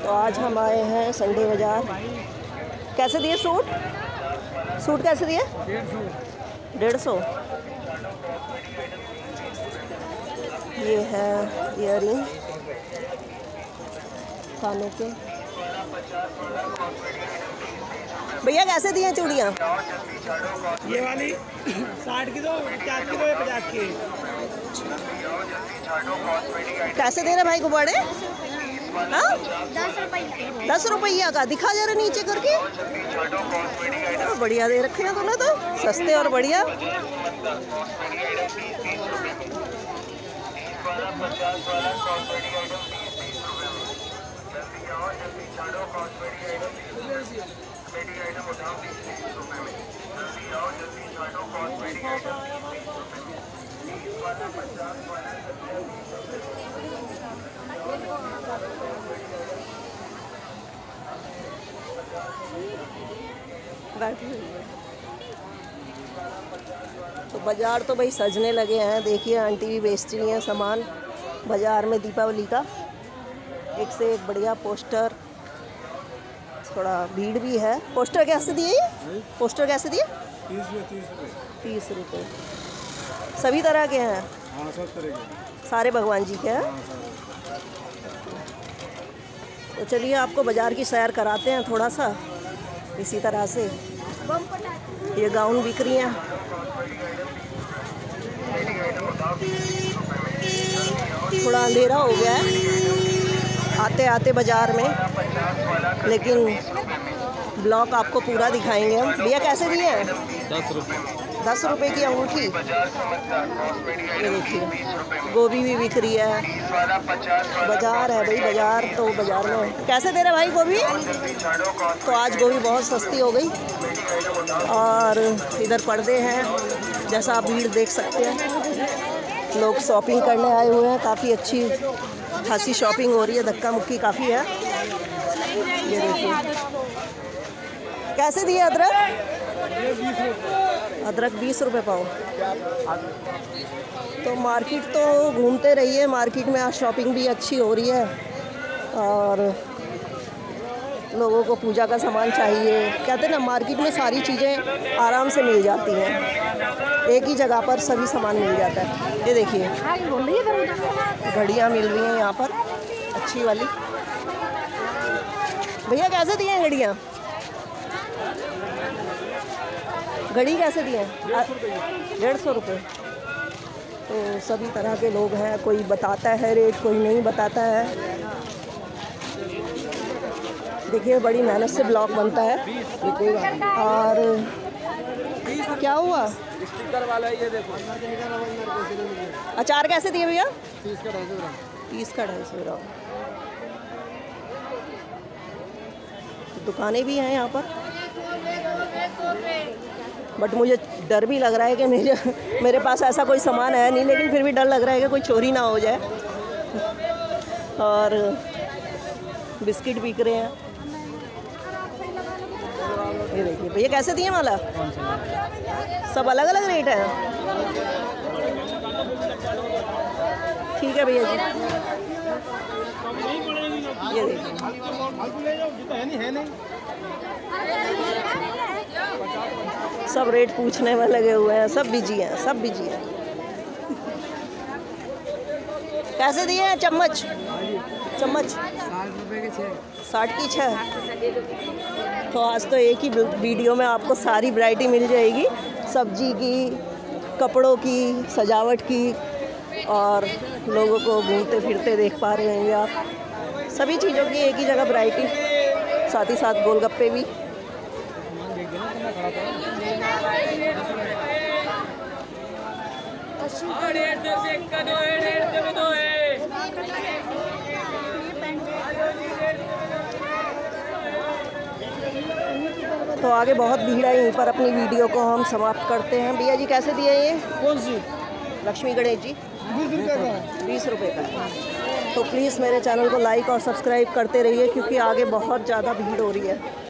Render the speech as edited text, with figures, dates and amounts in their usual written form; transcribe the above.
तो आज हम आए हैं संडे बाज़ार। कैसे दिए सूट? सूट कैसे दिए? 150। ये है इयररिंग कानों के। भैया कैसे दिए चूड़ियाँ? ये वाली 60 की दो, 50 की दो या 50 की। कैसे दे रहे भाई गुब्बारे? हाँ 10 रुपया का। दिखा जरा नीचे करके। बढ़िया दे रखे हैं तूने तो, सस्ते और बढ़िया। तो बाज़ार तो भाई सजने लगे हैं। देखिए आंटी भी बेचती हैं सामान बाज़ार में दीपावली का। एक से एक बढ़िया पोस्टर। थोड़ा भीड़ भी है। पोस्टर कैसे दिए? पोस्टर कैसे दिए? 30 रुपये। सभी तरह के हैं? हाँ, सब तरह के। सारे भगवान जी के हैं। तो चलिए आपको बाज़ार की सैर कराते हैं थोड़ा सा इसी तरह से। ये गाउन बिक रही हैं। थोड़ा अंधेरा हो गया है आते आते बाज़ार में, लेकिन ब्लॉग आपको पूरा दिखाएंगे हम। भैया कैसे दिए हैं? 10 रुपये। 10 रुपये की अंगूठी। ये देखिए गोभी भी बिक रही है। बाज़ार है भाई, बाज़ार तो बाज़ार में। कैसे दे रहे भाई गोभी? तो आज गोभी बहुत सस्ती हो गई। और इधर पर्दे हैं, जैसा आप भीड़ देख सकते हैं। लोग शॉपिंग करने आए हुए हैं। काफ़ी अच्छी खासी शॉपिंग हो रही है, धक्का मुक्की काफ़ी है। ये देखिए कैसे दिए अदरक? अदरक 20 रुपये पाव। तो मार्केट तो घूमते रहिए। मार्केट में आज शॉपिंग भी अच्छी हो रही है और लोगों को पूजा का सामान चाहिए। कहते हैं ना, मार्केट में सारी चीज़ें आराम से मिल जाती हैं। एक ही जगह पर सभी सामान मिल जाता है। ये देखिए घड़ियाँ मिल रही हैं यहाँ पर अच्छी वाली। भैया कैसे दिए हैं घड़ियाँ? घड़ी कैसे दिए हैं? 150 रुपये। तो सभी तरह के लोग हैं। कोई बताता है रेट, कोई नहीं बताता है। देखिए बड़ी मेहनत से ब्लॉग बनता है। और क्या हुआ? स्टिकर वाला है, ये देखो। अचार कैसे दिए भैया? 30 का 250 ग्राम। 30 का 250 ग्राम। दुकानें भी हैं यहाँ पर, बट मुझे डर भी लग रहा है कि मेरे पास ऐसा कोई सामान है नहीं, लेकिन फिर भी डर लग रहा है कि कोई चोरी ना हो जाए। और बिस्किट बिक रहे हैं। ये देखिए भैया कैसे दिए माला? सब अलग अलग रेट है। ठीक है भैया जी। ये देखिए सब रेट पूछने में लगे हुए हैं। सब बिजी हैं, सब बिजी हैं। कैसे दिए हैं चम्मच? चम्मच 60 रुपये के 6। 60 की 6। तो आज तो एक ही वीडियो में आपको सारी वैरायटी मिल जाएगी। सब्जी की, कपड़ों की, सजावट की, और लोगों को घूमते फिरते देख पा रहे होंगे आप। सभी चीज़ों की एक ही जगह वैरायटी, साथ ही साथ गोलगप्पे भी। तो आगे बहुत भीड़ है, यहीं पर अपनी वीडियो को हम समाप्त करते हैं। भैया जी कैसे दिए ये? कौन सी? लक्ष्मी गणेश जी 20 रुपये का। 20 रुपये का। तो प्लीज़ मेरे चैनल को लाइक और सब्सक्राइब करते रहिए, क्योंकि आगे बहुत ज़्यादा भीड़ हो रही है।